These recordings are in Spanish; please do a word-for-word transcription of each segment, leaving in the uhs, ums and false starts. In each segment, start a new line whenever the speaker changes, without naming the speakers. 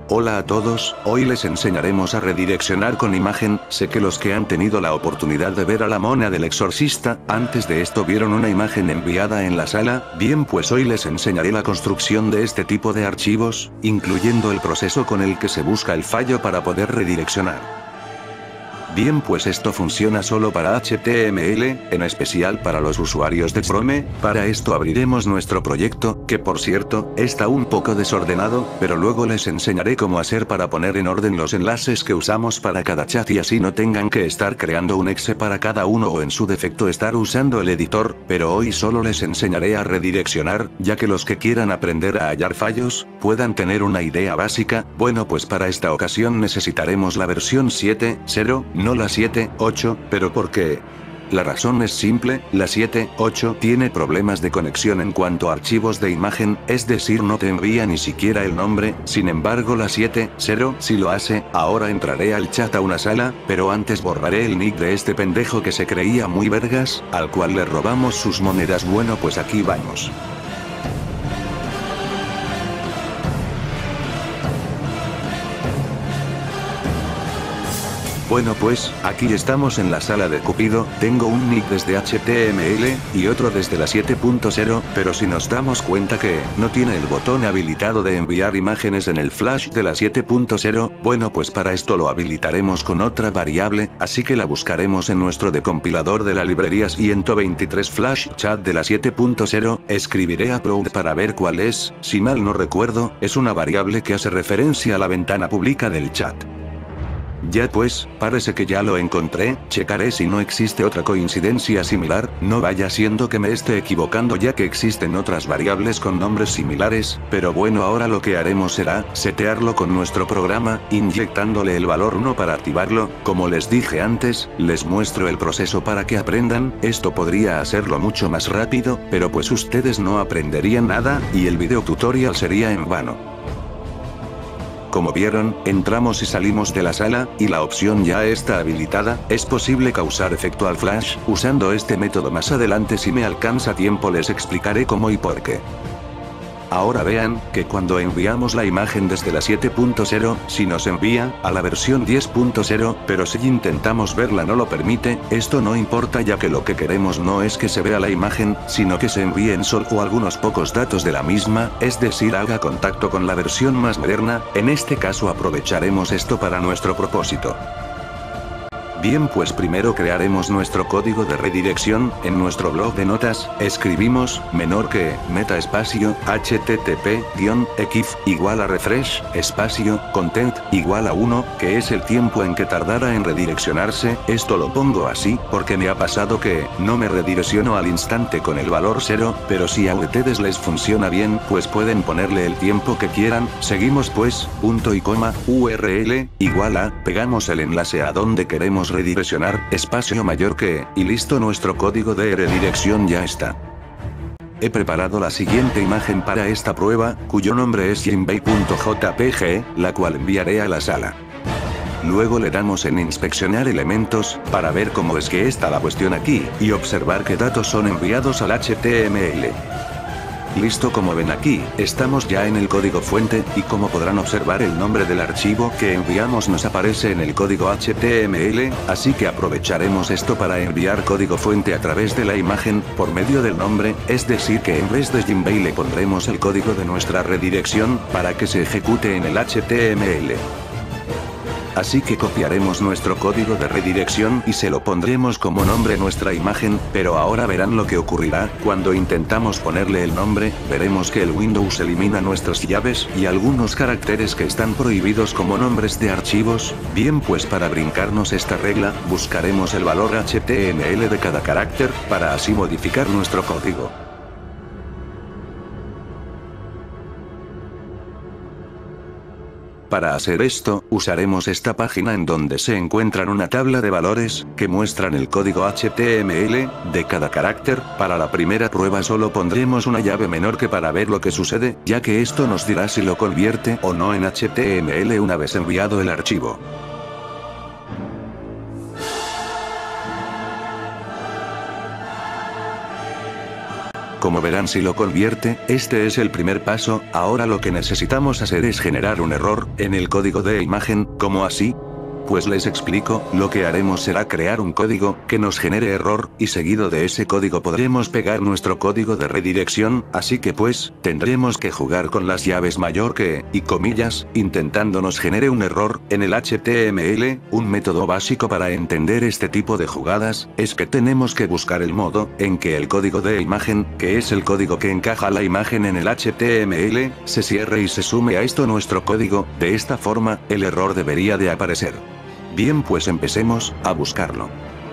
Hola a todos, hoy les enseñaremos a redireccionar con imagen. Sé que los que han tenido la oportunidad de ver a la mona del exorcista, antes de esto vieron una imagen enviada en la sala. Bien, pues hoy les enseñaré la construcción de este tipo de archivos, incluyendo el proceso con el que se busca el fallo para poder redireccionar. Bien, pues esto funciona solo para H T M L, en especial para los usuarios de Chrome. Para esto abriremos nuestro proyecto, que por cierto, está un poco desordenado, pero luego les enseñaré cómo hacer para poner en orden los enlaces que usamos para cada chat y así no tengan que estar creando un exe para cada uno o en su defecto estar usando el editor, pero hoy solo les enseñaré a redireccionar, ya que los que quieran aprender a hallar fallos, puedan tener una idea básica. Bueno, pues para esta ocasión necesitaremos la versión siete punto cero, no la siete punto ocho, pero ¿por qué? La razón es simple, la siete punto ocho tiene problemas de conexión en cuanto a archivos de imagen, es decir, no te envía ni siquiera el nombre. Sin embargo la siete punto cero sí lo hace. Ahora entraré al chat a una sala, pero antes borraré el nick de este pendejo que se creía muy vergas, al cual le robamos sus monedas. Bueno, pues aquí vamos. Bueno, pues, aquí estamos en la sala de Cupido. Tengo un nick desde H T M L, y otro desde la siete punto cero, pero si nos damos cuenta que no tiene el botón habilitado de enviar imágenes en el flash de la siete punto cero, bueno, pues para esto lo habilitaremos con otra variable, así que la buscaremos en nuestro decompilador de la librería ciento veintitrés flash chat de la siete punto cero, escribiré upload para ver cuál es. Si mal no recuerdo, es una variable que hace referencia a la ventana pública del chat. Ya pues, parece que ya lo encontré. Checaré si no existe otra coincidencia similar, no vaya siendo que me esté equivocando ya que existen otras variables con nombres similares, pero bueno, ahora lo que haremos será setearlo con nuestro programa, inyectándole el valor uno para activarlo. Como les dije antes, les muestro el proceso para que aprendan. Esto podría hacerlo mucho más rápido, pero pues ustedes no aprenderían nada, y el video tutorial sería en vano. Como vieron, entramos y salimos de la sala, y la opción ya está habilitada. Es posible causar efecto al flash, usando este método. Más adelante, si me alcanza tiempo, les explicaré cómo y por qué. Ahora vean, que cuando enviamos la imagen desde la siete punto cero, si nos envía a la versión diez punto cero, pero si intentamos verla no lo permite. Esto no importa ya que lo que queremos no es que se vea la imagen, sino que se envíen solo algunos pocos datos de la misma, es decir, haga contacto con la versión más moderna. En este caso aprovecharemos esto para nuestro propósito. Bien, pues primero crearemos nuestro código de redirección. En nuestro blog de notas, escribimos, menor que, meta espacio, http, guión, xif, igual a refresh, espacio, content, igual a uno, que es el tiempo en que tardará en redireccionarse. Esto lo pongo así, porque me ha pasado que, no me redirecciono al instante con el valor cero, pero si a ustedes les funciona bien, pues pueden ponerle el tiempo que quieran. Seguimos pues, punto y coma, U R L, igual a, pegamos el enlace a donde queremos redireccionar, espacio mayor que, y listo, nuestro código de redirección ya está. He preparado la siguiente imagen para esta prueba, cuyo nombre es jimbei punto J P G, la cual enviaré a la sala. Luego le damos en inspeccionar elementos, para ver cómo es que está la cuestión aquí, y observar qué datos son enviados al H T M L. Listo, como ven aquí, estamos ya en el código fuente, y como podrán observar, el nombre del archivo que enviamos nos aparece en el código H T M L, así que aprovecharemos esto para enviar código fuente a través de la imagen, por medio del nombre, es decir que en vez de Jimbei le pondremos el código de nuestra redirección, para que se ejecute en el H T M L. Así que copiaremos nuestro código de redirección y se lo pondremos como nombre nuestra imagen, pero ahora verán lo que ocurrirá. Cuando intentamos ponerle el nombre, veremos que el Windows elimina nuestras llaves y algunos caracteres que están prohibidos como nombres de archivos. Bien, pues para brincarnos esta regla, buscaremos el valor H T M L de cada carácter, para así modificar nuestro código. Para hacer esto, usaremos esta página en donde se encuentran una tabla de valores, que muestran el código H T M L, de cada carácter. Para la primera prueba solo pondremos una llave menor que para ver lo que sucede, ya que esto nos dirá si lo convierte o no en H T M L una vez enviado el archivo. como verán si lo convierte, este es el primer paso. Ahora lo que necesitamos hacer es generar un error en el código de imagen. ¿Cómo así? Pues les explico, lo que haremos será crear un código, que nos genere error, y seguido de ese código podremos pegar nuestro código de redirección, así que pues, tendremos que jugar con las llaves mayor que, y comillas, intentando nos genere un error, en el H T M L, un método básico para entender este tipo de jugadas, es que tenemos que buscar el modo, en que el código de imagen, que es el código que encaja la imagen en el H T M L, se cierre y se sume a esto nuestro código, de esta forma, el error debería de aparecer. Bien, pues empecemos a buscarlo.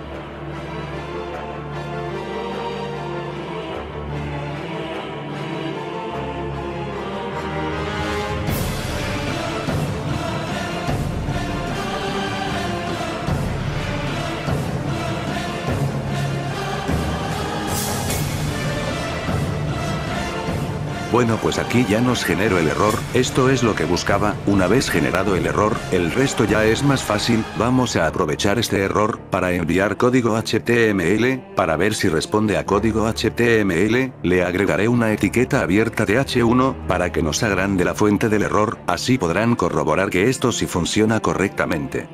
Bueno, pues aquí ya nos generó el error, esto es lo que buscaba. Una vez generado el error, el resto ya es más fácil. Vamos a aprovechar este error, para enviar código H T M L, para ver si responde a código H T M L, le agregaré una etiqueta abierta de H uno, para que nos agrande la fuente del error, así podrán corroborar que esto sí funciona correctamente.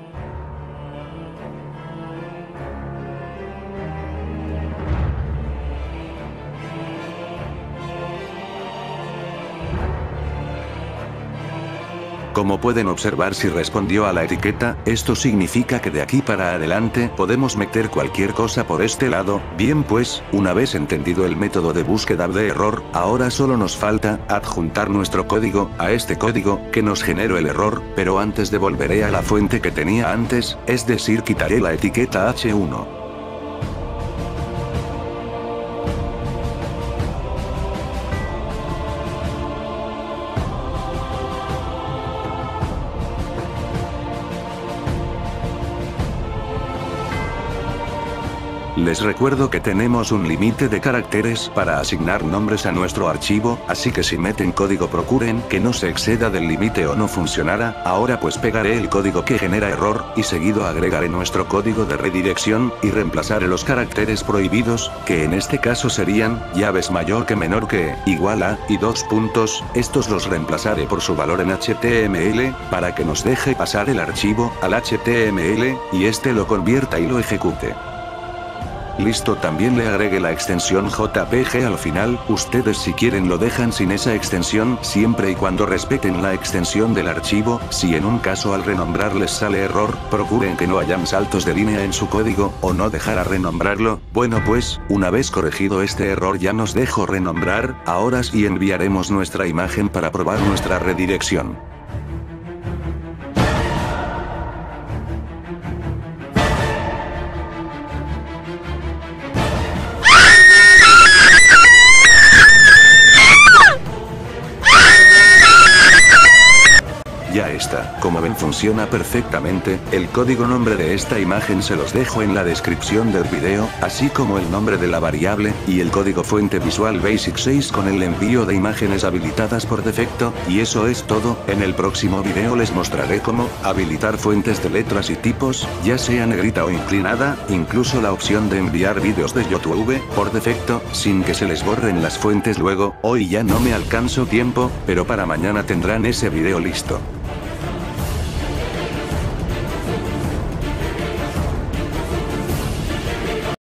Como pueden observar, si respondió a la etiqueta, esto significa que de aquí para adelante podemos meter cualquier cosa por este lado. Bien, pues, una vez entendido el método de búsqueda de error, ahora solo nos falta adjuntar nuestro código a este código que nos generó el error, pero antes de volveré a la fuente que tenía antes, es decir, quitaré la etiqueta H uno. Les recuerdo que tenemos un límite de caracteres para asignar nombres a nuestro archivo, así que si meten código procuren que no se exceda del límite o no funcionará. Ahora pues pegaré el código que genera error, y seguido agregaré nuestro código de redirección, y reemplazaré los caracteres prohibidos, que en este caso serían, llaves mayor que menor que, igual a, y dos puntos. Estos los reemplazaré por su valor en H T M L, para que nos deje pasar el archivo al H T M L, y este lo convierta y lo ejecute. Listo, también le agregué la extensión J P G al final. Ustedes si quieren lo dejan sin esa extensión, siempre y cuando respeten la extensión del archivo. Si en un caso al renombrar les sale error, procuren que no hayan saltos de línea en su código, o no dejar a renombrarlo. Bueno, pues, una vez corregido este error ya nos dejo renombrar. Ahora sí enviaremos nuestra imagen para probar nuestra redirección. Ya está, como ven funciona perfectamente. El código nombre de esta imagen se los dejo en la descripción del video, así como el nombre de la variable, y el código fuente Visual Basic seis con el envío de imágenes habilitadas por defecto, y eso es todo. En el próximo video les mostraré cómo habilitar fuentes de letras y tipos, ya sea negrita o inclinada, incluso la opción de enviar vídeos de YouTube por defecto, sin que se les borren las fuentes luego. Hoy ya no me alcanzo tiempo, pero para mañana tendrán ese video listo.